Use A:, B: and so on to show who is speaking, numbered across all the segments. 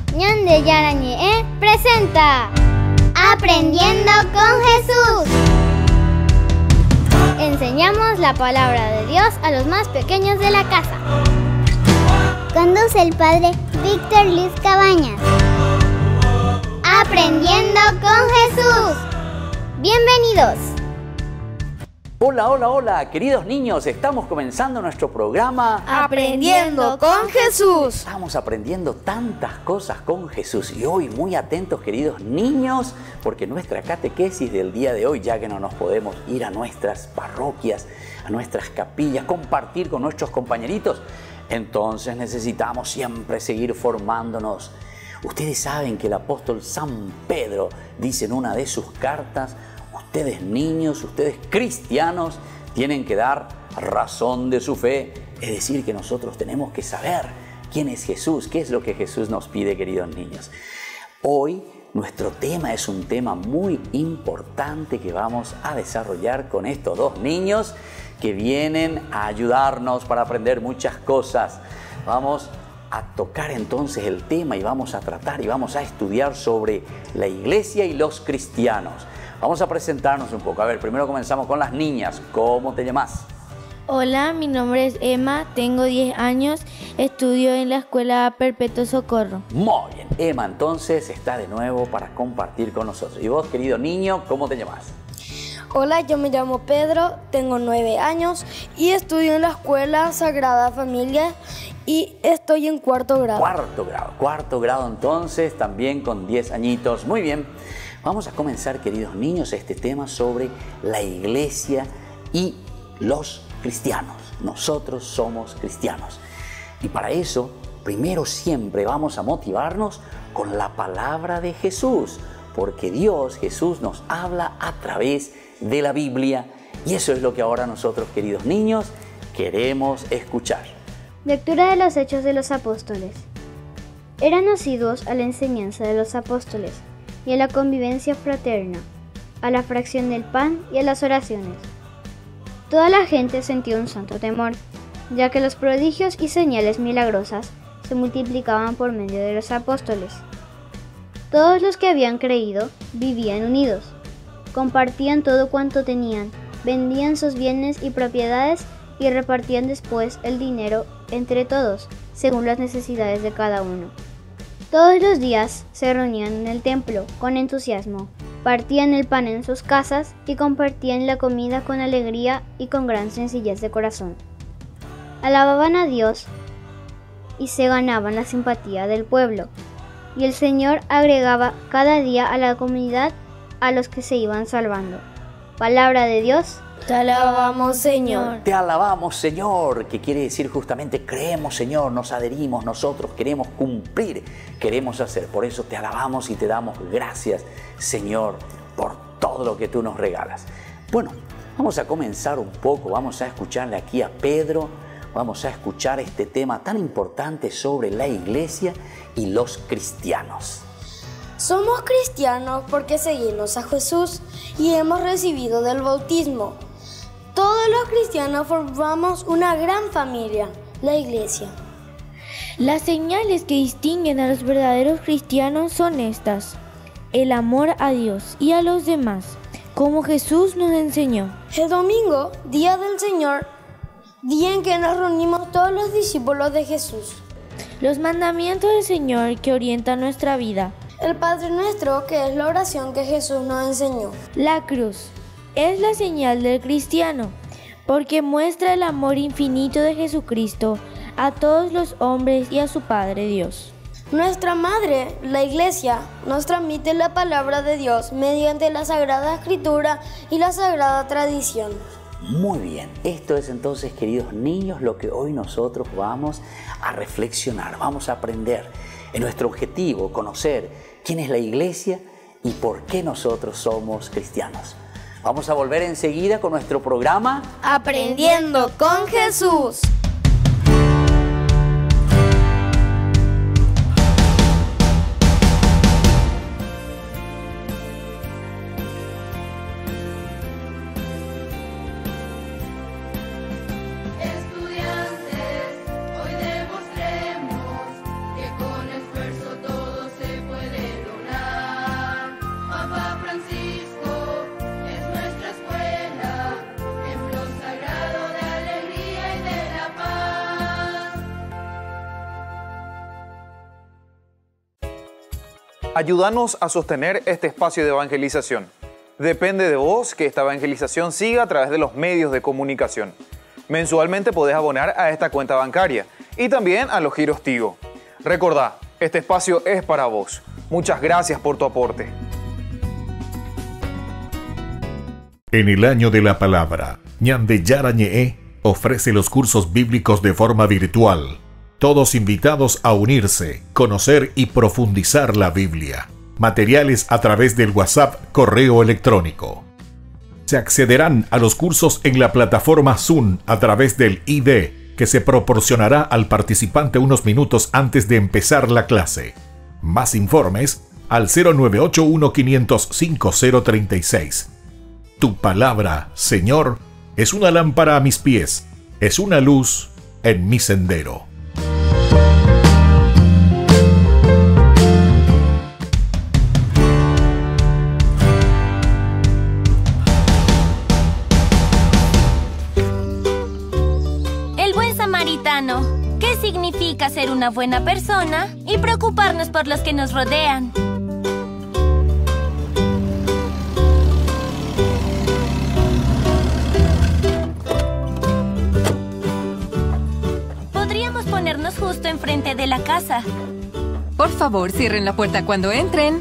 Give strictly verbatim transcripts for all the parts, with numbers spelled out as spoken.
A: Ñande Yarañe presenta Aprendiendo con Jesús. Enseñamos la palabra de Dios a los más pequeños de la casa. Conduce el padre Víctor Luis Cabañas. Aprendiendo con Jesús. Bienvenidos.
B: Hola, hola, hola, queridos niños, estamos comenzando nuestro programa
C: Aprendiendo con Jesús.
B: Estamos aprendiendo tantas cosas con Jesús y hoy muy atentos, queridos niños, porque nuestra catequesis del día de hoy, ya que no nos podemos ir a nuestras parroquias, a nuestras capillas, compartir con nuestros compañeritos, entonces necesitamos siempre seguir formándonos. Ustedes saben que el apóstol San Pedro dice en una de sus cartas: ustedes niños, ustedes cristianos, tienen que dar razón de su fe. Es decir, que nosotros tenemos que saber quién es Jesús, qué es lo que Jesús nos pide, queridos niños. Hoy nuestro tema es un tema muy importante que vamos a desarrollar con estos dos niños que vienen a ayudarnos para aprender muchas cosas. Vamos a tocar entonces el tema y vamos a tratar y vamos a estudiar sobre la iglesia y los cristianos. Vamos a presentarnos un poco. A ver, primero comenzamos con las niñas. ¿Cómo te llamas?
C: Hola, mi nombre es Emma, tengo diez años, estudio en la Escuela Perpetuo Socorro.
B: Muy bien. Emma entonces está de nuevo para compartir con nosotros. Y vos, querido niño, ¿cómo te llamas?
D: Hola, yo me llamo Pedro, tengo nueve años y estudio en la Escuela Sagrada Familia y estoy en cuarto grado.
B: Cuarto grado, cuarto grado entonces, también con diez añitos. Muy bien. Vamos a comenzar, queridos niños, este tema sobre la iglesia y los cristianos. Nosotros somos cristianos. Y para eso, primero siempre vamos a motivarnos con la palabra de Jesús, porque Dios, Jesús, nos habla a través de la Biblia. Y eso es lo que ahora nosotros, queridos niños, queremos escuchar.
A: Lectura de los Hechos de los Apóstoles. Eran asiduos a la enseñanza de los apóstoles y a la convivencia fraterna, a la fracción del pan y a las oraciones. Toda la gente sentía un santo temor, ya que los prodigios y señales milagrosas se multiplicaban por medio de los apóstoles. Todos los que habían creído vivían unidos, compartían todo cuanto tenían, vendían sus bienes y propiedades y repartían después el dinero entre todos, según las necesidades de cada uno. Todos los días se reunían en el templo con entusiasmo, partían el pan en sus casas y compartían la comida con alegría y con gran sencillez de corazón. Alababan a Dios y se ganaban la simpatía del pueblo, y el Señor agregaba cada día a la comunidad a los que se iban salvando. Palabra de Dios.
D: Te alabamos, Señor.
B: Te alabamos, Señor, que quiere decir justamente creemos, Señor, nos adherimos, nosotros queremos cumplir, queremos hacer. Por eso te alabamos y te damos gracias, Señor, por todo lo que tú nos regalas. Bueno, vamos a comenzar un poco, vamos a escucharle aquí a Pedro, vamos a escuchar este tema tan importante sobre la iglesia y los cristianos.
D: Somos cristianos porque seguimos a Jesús y hemos recibido del bautismo. Todos los cristianos formamos una gran familia, la iglesia.
C: Las señales que distinguen a los verdaderos cristianos son estas: el amor a Dios y a los demás, como Jesús nos enseñó.
D: El domingo, día del Señor, día en que nos reunimos todos los discípulos de Jesús.
C: Los mandamientos del Señor que orientan nuestra vida.
D: El Padre Nuestro, que es la oración que Jesús nos enseñó.
C: La cruz es la señal del cristiano, porque muestra el amor infinito de Jesucristo a todos los hombres y a su Padre Dios.
D: Nuestra Madre, la Iglesia, nos transmite la palabra de Dios mediante la Sagrada Escritura y la Sagrada Tradición.
B: Muy bien, esto es entonces, queridos niños, lo que hoy nosotros vamos a reflexionar, vamos a aprender. En nuestro objetivo, conocer quién es la iglesia y por qué nosotros somos cristianos. Vamos a volver enseguida con nuestro programa
C: Aprendiendo con Jesús.
E: Estudiantes, hoy demostremos que con esfuerzo todos ayúdanos a sostener este espacio de evangelización. Depende de vos que esta evangelización siga a través de los medios de comunicación. Mensualmente podés abonar a esta cuenta bancaria y también a los giros Tigo. Recordá, este espacio es para vos. Muchas gracias por tu aporte.
F: En el año de la palabra, Ñande Yarañe'e ofrece los cursos bíblicos de forma virtual. Todos invitados a unirse, conocer y profundizar la Biblia. Materiales a través del WhatsApp, correo electrónico. Se accederán a los cursos en la plataforma Zoom a través del I D, que se proporcionará al participante unos minutos antes de empezar la clase. Más informes al cero nueve ocho uno, cinco cero cinco cero tres seis. Tu palabra, Señor, es una lámpara a mis pies, es una luz en mi sendero.
G: El buen samaritano. ¿Qué significa ser una buena persona y preocuparnos por los que nos rodean? Podríamos ponernos justo enfrente de la casa.
H: Por favor, cierren la puerta cuando entren.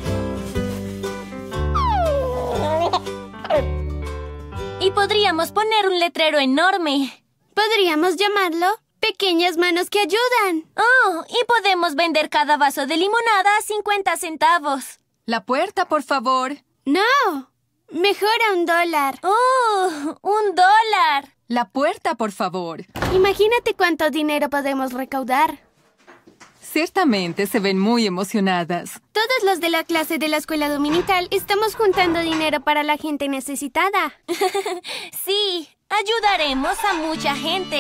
G: Y podríamos poner un letrero enorme.
I: Podríamos llamarlo Pequeñas Manos que Ayudan.
G: Oh, y podemos vender cada vaso de limonada a cincuenta centavos.
H: La puerta, por favor.
I: No, mejor a un dólar.
G: ¡Oh, un dólar!
H: La puerta, por favor.
I: Imagínate cuánto dinero podemos recaudar.
H: Ciertamente se ven muy emocionadas.
I: Todos los de la clase de la escuela dominical estamos juntando dinero para la gente necesitada.
G: Sí, ayudaremos a mucha gente.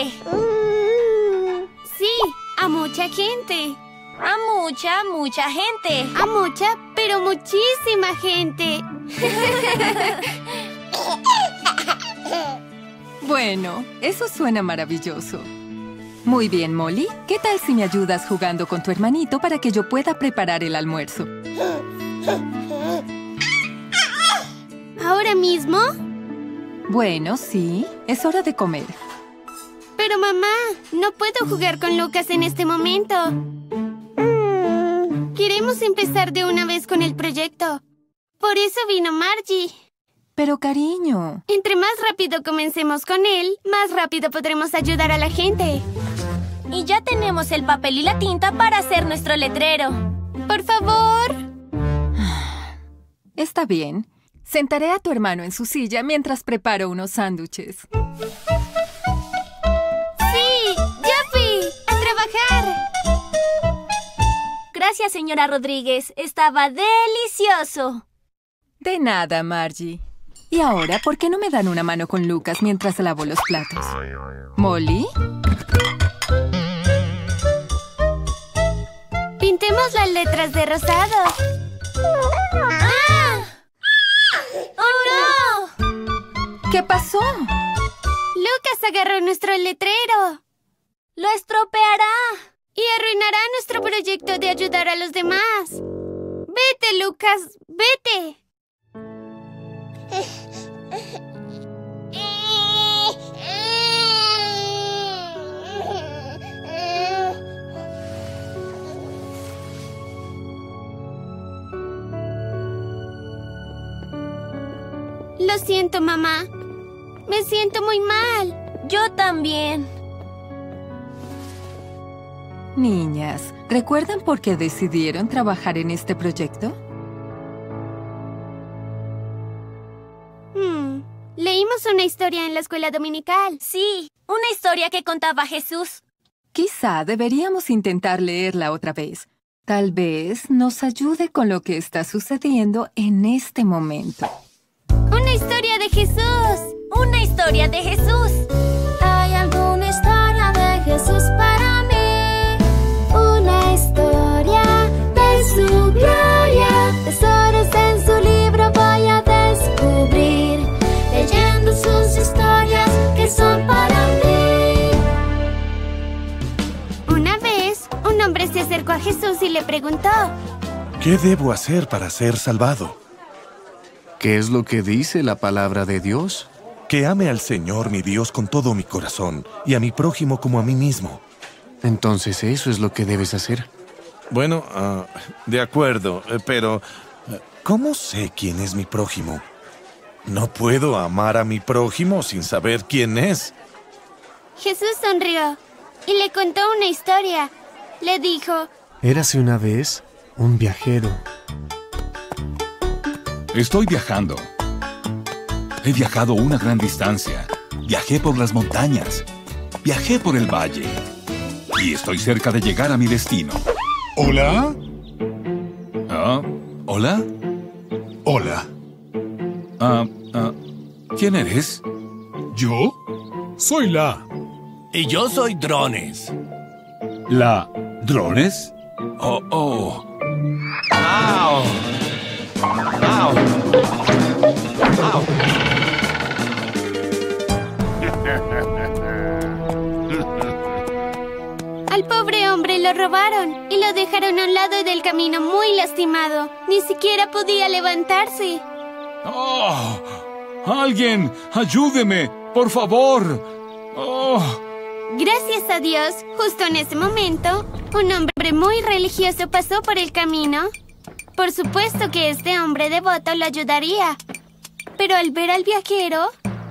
I: Sí, a mucha gente.
G: A mucha, mucha gente.
I: A mucha, pero muchísima gente.
H: Bueno, eso suena maravilloso. Muy bien, Molly. ¿Qué tal si me ayudas jugando con tu hermanito para que yo pueda preparar el almuerzo?
I: ¿Ahora mismo?
H: Bueno, sí. Es hora de comer.
I: Pero mamá, no puedo jugar con Lucas en este momento. Queremos empezar de una vez con el proyecto. Por eso vino Margie.
H: Pero, cariño...
I: Entre más rápido comencemos con él, más rápido podremos ayudar a la gente.
G: Y ya tenemos el papel y la tinta para hacer nuestro letrero.
I: ¡Por favor!
H: Está bien. Sentaré a tu hermano en su silla mientras preparo unos sándwiches.
I: ¡Sí! ¡Yupi! ¡A trabajar!
G: Gracias, señora Rodríguez. Estaba delicioso.
H: De nada, Margie. Y ahora, ¿por qué no me dan una mano con Lucas mientras lavo los platos? ¿Molly?
I: Pintemos las letras de rosado.
G: ¡Ah! ¡Oh, no!
H: ¿Qué pasó?
I: Lucas agarró nuestro letrero.
G: ¡Lo estropeará!
I: Y arruinará nuestro proyecto de ayudar a los demás. ¡Vete, Lucas! ¡Vete! Lo siento, mamá. Me siento muy mal.
G: Yo también.
H: Niñas, ¿recuerdan por qué decidieron trabajar en este proyecto?
I: Hmm. Leímos una historia en la escuela dominical.
G: Sí, una historia que contaba Jesús.
H: Quizá deberíamos intentar leerla otra vez. Tal vez nos ayude con lo que está sucediendo en este momento.
I: ¡Una historia de Jesús!
G: ¡Una historia de Jesús!
J: Hay alguna historia de Jesús para mí. Una historia de su gloria. Tesoros en su libro voy a descubrir. Leyendo sus historias que son para mí.
I: Una vez, un hombre se acercó a Jesús y le preguntó:
K: ¿Qué debo hacer para ser salvado?
L: ¿Qué es lo que dice la palabra de Dios?
K: Que ame al Señor mi Dios con todo mi corazón y a mi prójimo como a mí mismo.
L: Entonces eso es lo que debes hacer.
K: Bueno, uh, de acuerdo, pero uh, ¿cómo sé quién es mi prójimo? No puedo amar a mi prójimo sin saber quién es.
I: Jesús sonrió y le contó una historia. Le dijo:
L: Érase una vez un viajero.
M: Estoy viajando. He viajado una gran distancia. Viajé por las montañas. Viajé por el valle. Y estoy cerca de llegar a mi destino.
N: ¿Hola?
M: ¿Ah? ¿Hola?
N: Hola.
M: Ah, ah, ¿quién eres?
N: ¿Yo? Soy La.
O: Y yo soy Drones.
M: ¿La Drones? Oh, oh.
O: ¡Au! ¡Au! ¡Au!
I: Al pobre hombre lo robaron y lo dejaron a un lado del camino muy lastimado. Ni siquiera podía levantarse.
M: ¡Oh! ¡Alguien! ¡Ayúdeme! ¡Por favor! ¡Oh!
I: Gracias a Dios, justo en ese momento, un hombre muy religioso pasó por el camino. Por supuesto que este hombre devoto lo ayudaría. Pero al ver al viajero...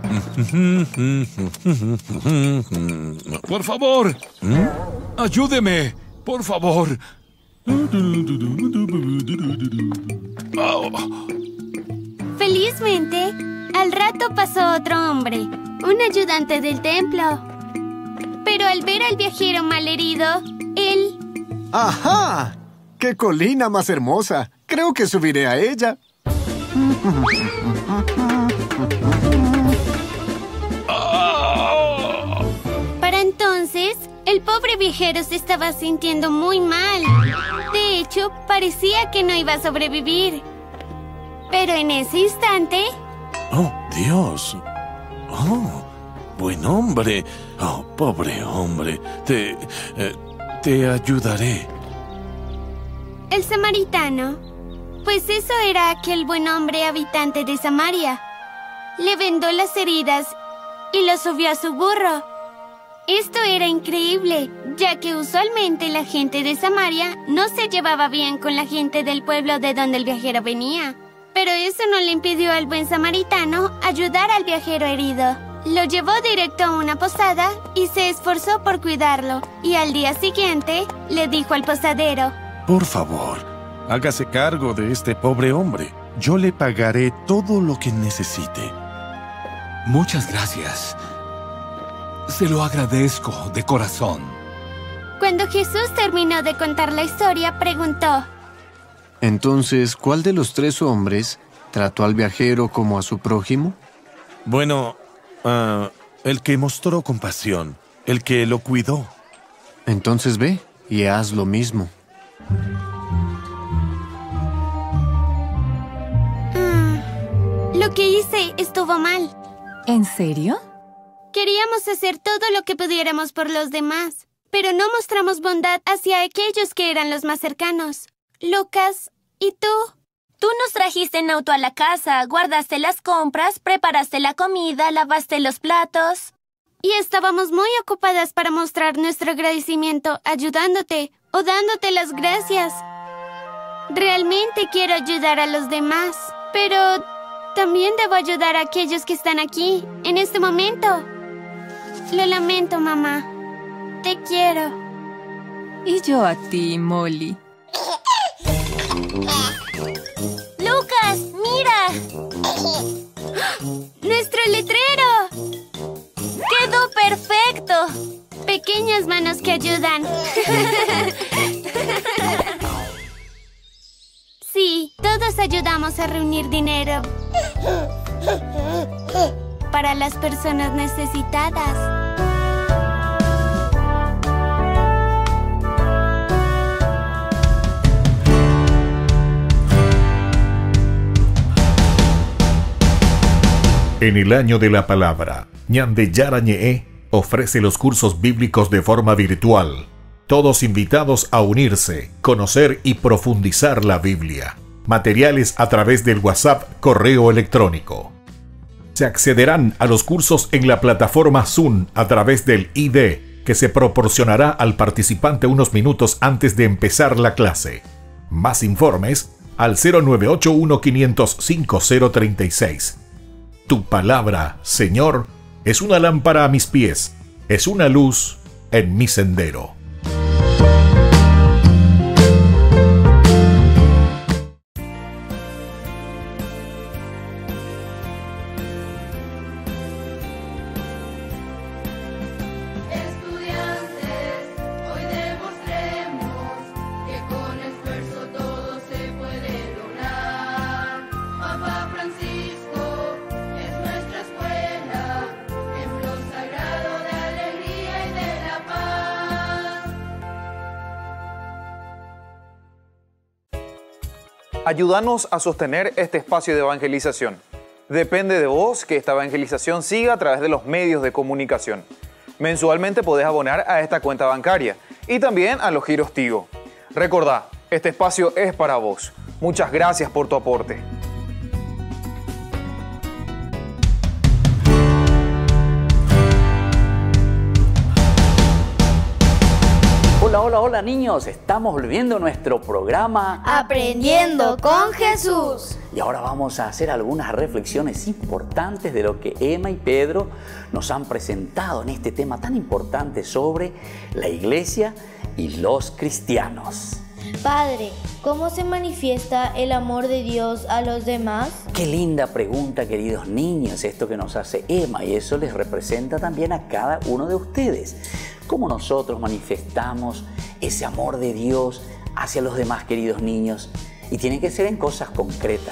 M: ¡Por favor! ¡Ayúdeme! ¡Por favor! Oh.
I: Felizmente, al rato pasó otro hombre, un ayudante del templo. Pero al ver al viajero malherido, él...
L: ¡Ajá! ¡Qué colina más hermosa! Creo que subiré a ella.
I: Para entonces, el pobre viajero se estaba sintiendo muy mal. De hecho, parecía que no iba a sobrevivir. Pero en ese instante...
K: ¡Oh, Dios! ¡Oh, buen hombre! ¡Oh, pobre hombre! Te... Eh, te ayudaré.
I: El samaritano, pues eso era aquel buen hombre habitante de Samaria, le vendó las heridas y lo subió a su burro. Esto era increíble, ya que usualmente la gente de Samaria no se llevaba bien con la gente del pueblo de donde el viajero venía. Pero eso no le impidió al buen samaritano ayudar al viajero herido. Lo llevó directo a una posada y se esforzó por cuidarlo. Y al día siguiente le dijo al posadero:
K: Por favor, hágase cargo de este pobre hombre. Yo le pagaré todo lo que necesite.
M: Muchas gracias. Se lo agradezco de corazón.
I: Cuando Jesús terminó de contar la historia, preguntó:
L: Entonces, ¿cuál de los tres hombres trató al viajero como a su prójimo?
K: Bueno, uh, el que mostró compasión, el que lo cuidó.
L: Entonces ve y haz lo mismo.
I: Mm, lo que hice estuvo mal.
H: ¿En serio?
I: Queríamos hacer todo lo que pudiéramos por los demás, pero no mostramos bondad hacia aquellos que eran los más cercanos. Lucas, ¿y tú?
G: Tú nos trajiste en auto a la casa, guardaste las compras, preparaste la comida, lavaste los platos.
I: Y estábamos muy ocupadas para mostrar nuestro agradecimiento ayudándote o dándote las gracias. Realmente quiero ayudar a los demás, pero también debo ayudar a aquellos que están aquí, en este momento. Lo lamento, mamá. Te quiero.
H: Y yo a ti, Molly.
G: ¡Lucas, mira!
I: ¡Nuestro letrero!
G: ¡Quedó perfecto!
I: Pequeñas manos que ayudan. Sí, todos ayudamos a reunir dinero para las personas necesitadas.
F: En el año de la palabra, Ñande Yara Ñe'e ofrece los cursos bíblicos de forma virtual. Todos invitados a unirse, conocer y profundizar la Biblia. Materiales a través del WhatsApp, correo electrónico. Se accederán a los cursos en la plataforma Zoom a través del I D, que se proporcionará al participante unos minutos antes de empezar la clase. Más informes al cero nueve ocho uno, cinco cero cinco cero tres seis. Tu palabra, Señor, es una lámpara a mis pies, es una luz en mi sendero.
E: Ayúdanos a sostener este espacio de evangelización. Depende de vos que esta evangelización siga a través de los medios de comunicación. Mensualmente podés abonar a esta cuenta bancaria y también a los giros Tigo. Recordá, este espacio es para vos. Muchas gracias por tu aporte.
B: Hola, hola, hola niños, estamos volviendo a nuestro programa
D: Aprendiendo con Jesús.
B: Y ahora vamos a hacer algunas reflexiones importantes de lo que Emma y Pedro nos han presentado en este tema tan importante sobre la iglesia y los cristianos.
C: Padre, ¿cómo se manifiesta el amor de Dios a los demás?
B: Qué linda pregunta, queridos niños, esto que nos hace Emma, y eso les representa también a cada uno de ustedes. ¿Cómo nosotros manifestamos ese amor de Dios hacia los demás, queridos niños? Y tiene que ser en cosas concretas.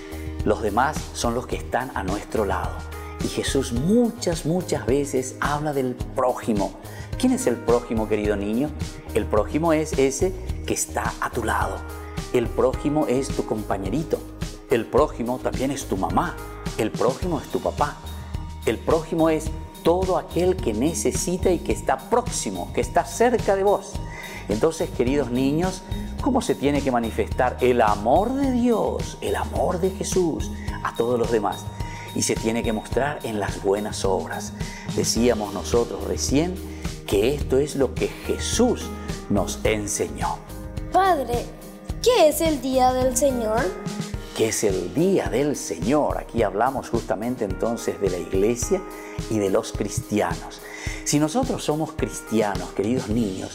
B: Los demás son los que están a nuestro lado. Y Jesús muchas, muchas veces habla del prójimo. ¿Quién es el prójimo, querido niño? El prójimo es ese que está a tu lado. El prójimo es tu compañerito. El prójimo también es tu mamá. El prójimo es tu papá. El prójimo es todo aquel que necesita y que está próximo, que está cerca de vos. Entonces, queridos niños, ¿cómo se tiene que manifestar el amor de Dios, el amor de Jesús a todos los demás? Y se tiene que mostrar en las buenas obras. Decíamos nosotros recién que esto es lo que Jesús nos enseñó.
D: Padre, ¿qué es el Día del Señor?
B: Que es el Día del Señor. Aquí hablamos justamente entonces de la iglesia y de los cristianos. Si nosotros somos cristianos, queridos niños,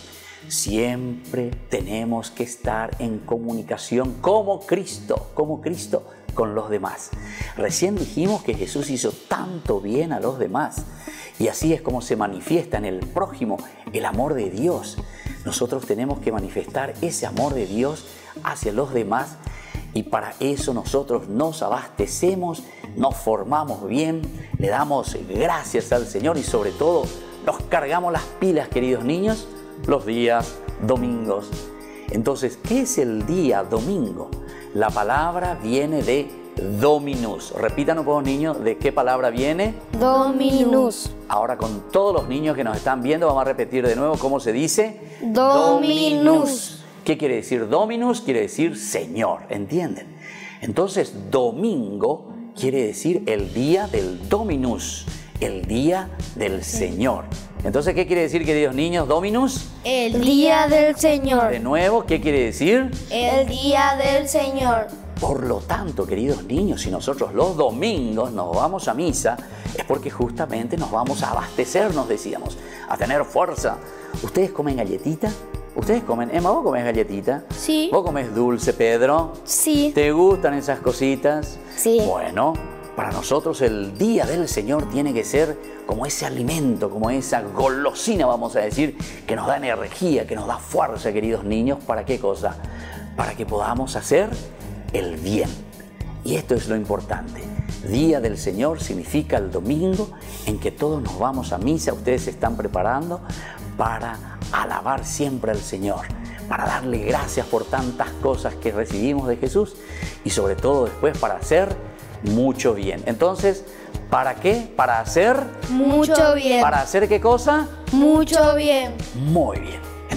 B: siempre tenemos que estar en comunicación como Cristo, como Cristo con los demás. Recién dijimos que Jesús hizo tanto bien a los demás y así es como se manifiesta en el prójimo el amor de Dios. Nosotros tenemos que manifestar ese amor de Dios hacia los demás. Y para eso nosotros nos abastecemos, nos formamos bien, le damos gracias al Señor y sobre todo nos cargamos las pilas, queridos niños, los días domingos. Entonces, ¿qué es el día domingo? La palabra viene de Dominus. Repítanos, por niños, ¿de qué palabra viene?
D: Dominus.
B: Ahora con todos los niños que nos están viendo vamos a repetir de nuevo cómo se dice.
D: Dominus.
B: Dominus. ¿Qué quiere decir Dominus? Quiere decir Señor, ¿entienden? Entonces, domingo quiere decir el día del Dominus, el día del Señor. Entonces, ¿qué quiere decir, queridos niños, Dominus?
D: El día del Señor.
B: De nuevo, ¿qué quiere decir?
D: El día del Señor.
B: Por lo tanto, queridos niños, si nosotros los domingos nos vamos a misa, es porque justamente nos vamos a abastecer, nos decíamos, a tener fuerza. ¿Ustedes comen galletita? ¿Ustedes comen? Emma, ¿vos comés galletita?
D: Sí.
B: ¿Vos comés dulce, Pedro?
D: Sí.
B: ¿Te gustan esas cositas?
D: Sí.
B: Bueno, para nosotros el día del Señor tiene que ser como ese alimento, como esa golosina, vamos a decir, que nos da energía, que nos da fuerza, queridos niños. ¿Para qué cosa? Para que podamos hacer el bien. Y esto es lo importante. Día del Señor significa el domingo en que todos nos vamos a misa. Ustedes se están preparando para alabar siempre al Señor, para darle gracias por tantas cosas que recibimos de Jesús y sobre todo después para hacer mucho bien. Entonces, ¿para qué? Para hacer
D: mucho bien.
B: ¿Para hacer qué cosa?
D: Mucho bien.
B: Muy bien. Entonces,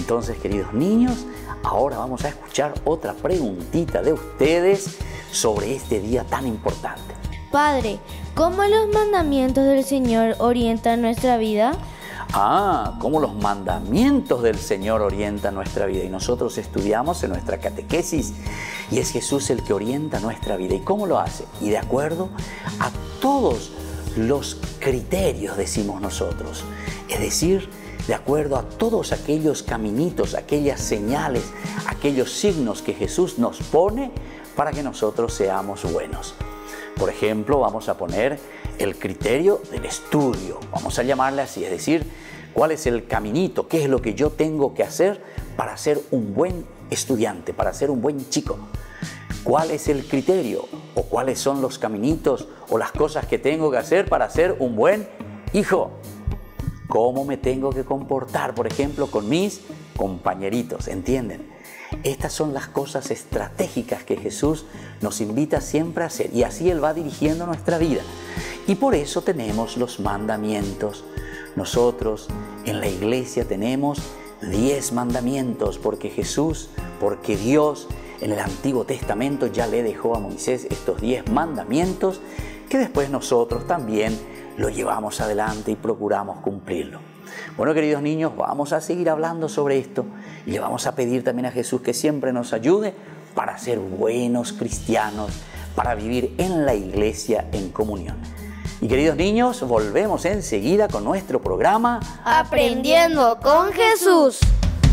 B: Entonces, queridos niños, ahora vamos a escuchar otra preguntita de ustedes sobre este día tan importante.
C: Padre, ¿cómo los mandamientos del Señor orientan nuestra vida?
B: Ah, cómo los mandamientos del Señor orientan nuestra vida. Y nosotros estudiamos en nuestra catequesis y es Jesús el que orienta nuestra vida. ¿Y cómo lo hace? Y de acuerdo a todos los criterios, decimos nosotros. Es decir, de acuerdo a todos aquellos caminitos, aquellas señales, aquellos signos que Jesús nos pone para que nosotros seamos buenos. Por ejemplo, vamos a poner el criterio del estudio, vamos a llamarle así, es decir, cuál es el caminito, qué es lo que yo tengo que hacer para ser un buen estudiante, para ser un buen chico. ¿Cuál es el criterio o cuáles son los caminitos o las cosas que tengo que hacer para ser un buen hijo? ¿Cómo me tengo que comportar, por ejemplo, con mis compañeritos? ¿Entienden? Estas son las cosas estratégicas que Jesús nos invita siempre a hacer y así Él va dirigiendo nuestra vida. Y por eso tenemos los mandamientos. Nosotros en la iglesia tenemos diez mandamientos porque Jesús, porque Dios en el Antiguo Testamento ya le dejó a Moisés estos diez mandamientos que después nosotros también lo llevamos adelante y procuramos cumplirlo. Bueno, queridos niños, vamos a seguir hablando sobre esto y le vamos a pedir también a Jesús que siempre nos ayude para ser buenos cristianos, para vivir en la iglesia en comunión. Y queridos niños, volvemos enseguida con nuestro programa
D: Aprendiendo con Jesús.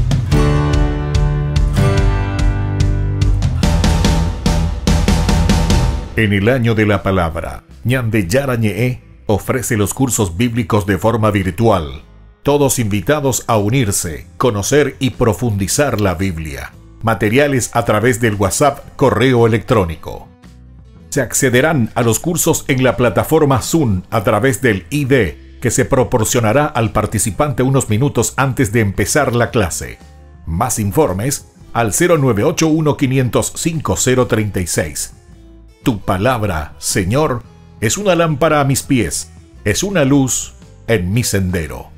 F: En el año de la palabra, Ñande Yarañe ofrece los cursos bíblicos de forma virtual. Todos invitados a unirse, conocer y profundizar la Biblia. Materiales a través del WhatsApp, correo electrónico. Se accederán a los cursos en la plataforma Zoom a través del I D, que se proporcionará al participante unos minutos antes de empezar la clase. Más informes al cero nueve ocho uno cinco cero cinco cero tres seis. Tu palabra, Señor, es una lámpara a mis pies, es una luz en mi sendero.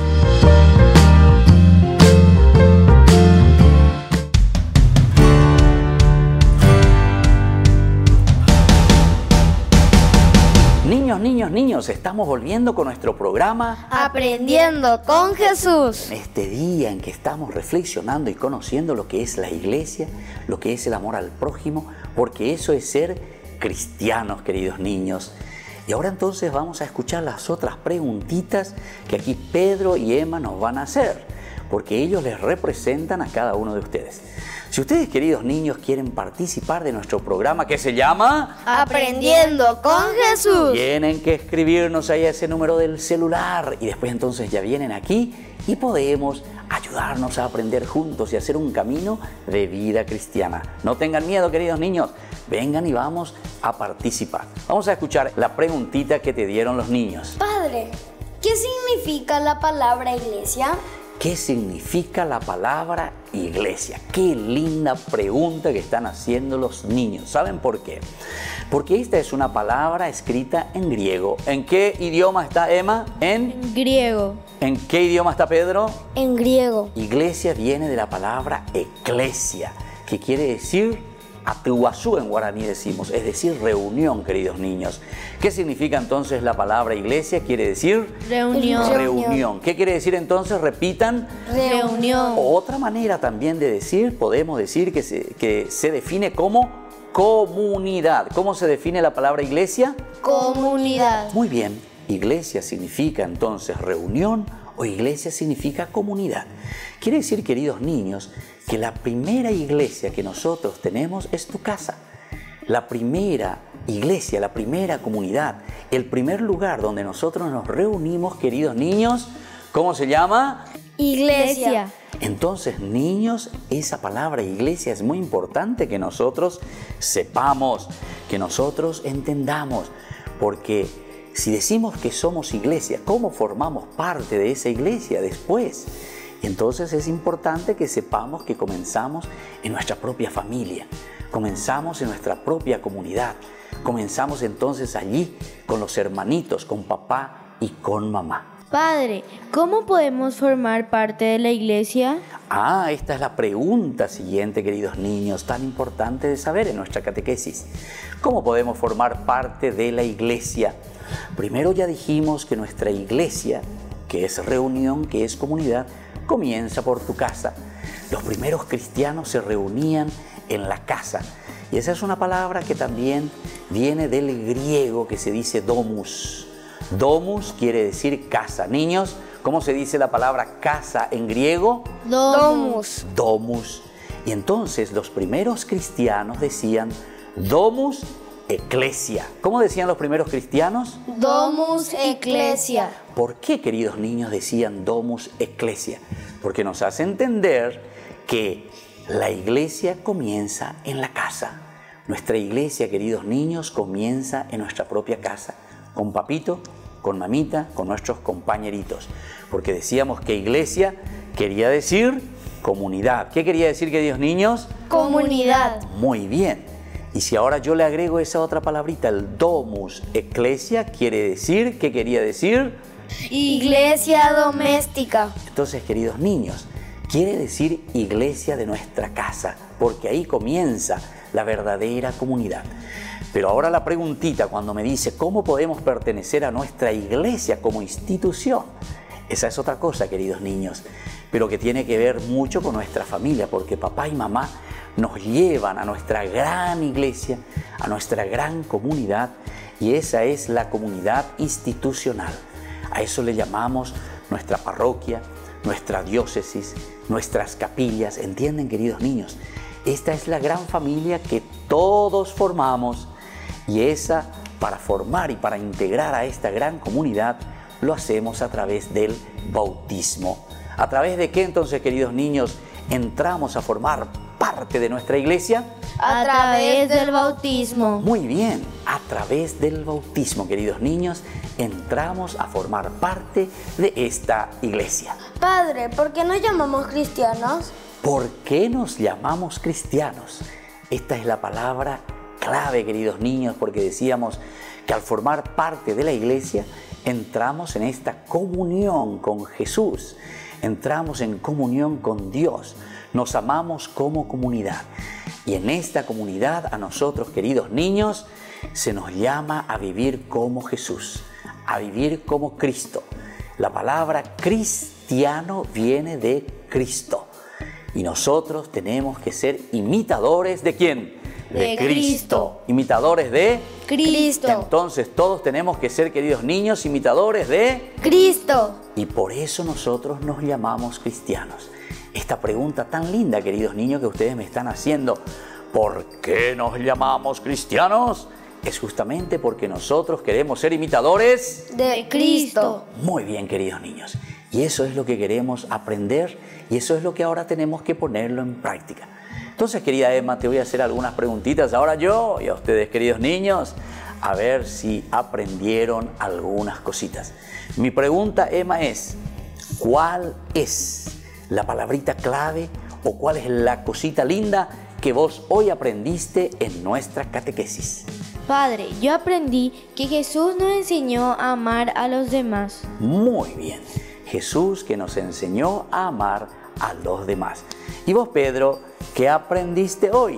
B: Niños, niños, niños, estamos volviendo con nuestro programa
D: Aprendiendo con Jesús.
B: En este día en que estamos reflexionando y conociendo lo que es la iglesia, lo que es el amor al prójimo, porque eso es ser cristianos, queridos niños. Y ahora entonces vamos a escuchar las otras preguntitas que aquí Pedro y Emma nos van a hacer, porque ellos les representan a cada uno de ustedes. Si ustedes, queridos niños, quieren participar de nuestro programa que se llama
D: Aprendiendo con Jesús,
B: tienen que escribirnos ahí a ese número del celular y después entonces ya vienen aquí y podemos ayudarnos a aprender juntos y hacer un camino de vida cristiana. No tengan miedo, queridos niños, vengan y vamos a participar. Vamos a escuchar la preguntita que te dieron los niños.
D: Padre, ¿qué significa la palabra iglesia?
B: ¿Qué significa la palabra iglesia? Qué linda pregunta que están haciendo los niños. ¿Saben por qué? Porque esta es una palabra escrita en griego. ¿En qué idioma está Emma? En,
C: en griego.
B: ¿En qué idioma está Pedro?
D: En griego.
B: Iglesia viene de la palabra eclesia, que quiere decir atuazú en guaraní decimos, es decir, reunión, queridos niños. ¿Qué significa entonces la palabra iglesia? Quiere decir
C: reunión.
B: Reunión. ¿Qué quiere decir entonces? Repitan.
C: Reunión.
B: Otra manera también de decir, podemos decir que se, que se define como comunidad. ¿Cómo se define la palabra iglesia?
D: Comunidad.
B: Muy bien. Iglesia significa entonces reunión o iglesia significa comunidad. Quiere decir, queridos niños, que la primera iglesia que nosotros tenemos es tu casa. La primera iglesia, la primera comunidad, el primer lugar donde nosotros nos reunimos, queridos niños, ¿cómo se llama?
D: Iglesia.
B: Entonces, niños, esa palabra iglesia es muy importante que nosotros sepamos, que nosotros entendamos, porque si decimos que somos iglesia, ¿cómo formamos parte de esa iglesia después? Entonces es importante que sepamos que comenzamos en nuestra propia familia, comenzamos en nuestra propia comunidad, comenzamos entonces allí con los hermanitos, con papá y con mamá.
C: Padre, ¿cómo podemos formar parte de la iglesia?
B: Ah, esta es la pregunta siguiente, queridos niños, tan importante de saber en nuestra catequesis. ¿Cómo podemos formar parte de la iglesia? Primero ya dijimos que nuestra iglesia, que es reunión, que es comunidad, comienza por tu casa. Los primeros cristianos se reunían en la casa. Y esa es una palabra que también viene del griego que se dice domus. Domus quiere decir casa. Niños, ¿cómo se dice la palabra casa en griego?
D: Domus.
B: Domus. Y entonces los primeros cristianos decían domus ecclesia. ¿Cómo decían los primeros cristianos?
D: Domus ecclesia.
B: ¿Por qué, queridos niños, decían domus ecclesia? Porque nos hace entender que la iglesia comienza en la casa. Nuestra iglesia, queridos niños, comienza en nuestra propia casa. Con papito, con mamita, con nuestros compañeritos. Porque decíamos que iglesia quería decir comunidad. ¿Qué quería decir, queridos niños?
D: Comunidad.
B: Muy bien. Y si ahora yo le agrego esa otra palabrita, el domus ecclesia, quiere decir, ¿qué quería decir?
D: Iglesia doméstica.
B: Entonces, queridos niños, quiere decir iglesia de nuestra casa, porque ahí comienza la verdadera comunidad. Pero ahora la preguntita cuando me dice ¿cómo podemos pertenecer a nuestra iglesia como institución? Esa es otra cosa, queridos niños, pero que tiene que ver mucho con nuestra familia, porque papá y mamá nos llevan a nuestra gran iglesia, a nuestra gran comunidad, y esa es la comunidad institucional. A eso le llamamos nuestra parroquia, nuestra diócesis, nuestras capillas. ¿Entienden, queridos niños? Esta es la gran familia que todos formamos. Y esa, para formar y para integrar a esta gran comunidad, lo hacemos a través del bautismo. ¿A través de qué entonces, queridos niños, entramos a formar parte de nuestra iglesia?
C: A través del bautismo.
B: Muy bien, a través del bautismo, queridos niños, entramos a formar parte de esta iglesia.
D: Padre, ¿por qué nos llamamos cristianos?
B: ¿Por qué nos llamamos cristianos? Esta es la palabra clave, queridos niños, porque decíamos que al formar parte de la iglesia entramos en esta comunión con Jesús, entramos en comunión con Dios, nos amamos como comunidad. Y en esta comunidad a nosotros, queridos niños, se nos llama a vivir como Jesús, a vivir como Cristo. La palabra cristiano viene de Cristo. Y nosotros tenemos que ser imitadores ¿de quién?
C: De, de Cristo. Cristo.
B: Imitadores de
D: Cristo.
B: Entonces todos tenemos que ser, queridos niños, imitadores de
D: Cristo.
B: Y por eso nosotros nos llamamos cristianos. Esta pregunta tan linda, queridos niños, que ustedes me están haciendo, ¿por qué nos llamamos cristianos? Es justamente porque nosotros queremos ser imitadores
D: de Cristo.
B: Muy bien, queridos niños. Y eso es lo que queremos aprender y eso es lo que ahora tenemos que ponerlo en práctica. Entonces, querida Emma, te voy a hacer algunas preguntitas ahora yo y a ustedes, queridos niños, a ver si aprendieron algunas cositas. Mi pregunta, Emma, es ¿cuál es la palabrita clave o cuál es la cosita linda que vos hoy aprendiste en nuestra catequesis?
C: Padre, yo aprendí que Jesús nos enseñó a amar a los demás.
B: Muy bien. Jesús que nos enseñó a amar a los demás. ¿Y vos, Pedro, qué aprendiste hoy?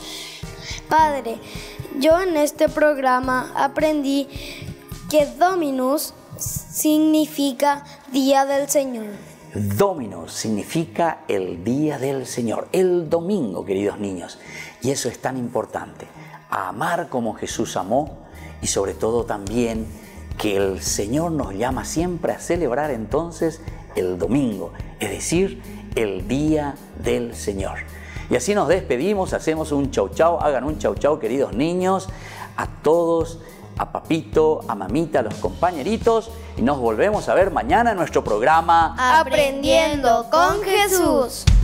D: Padre, yo en este programa aprendí que Dominus significa Día del Señor.
B: Dominus significa el Día del Señor, el domingo, queridos niños. Y eso es tan importante, a amar como Jesús amó y sobre todo también que el Señor nos llama siempre a celebrar entonces el domingo, es decir, el Día del Señor. Y así nos despedimos, hacemos un chau chau, hagan un chau chau, queridos niños, a todos, a papito, a mamita, a los compañeritos, y nos volvemos a ver mañana en nuestro programa
D: Aprendiendo con Jesús.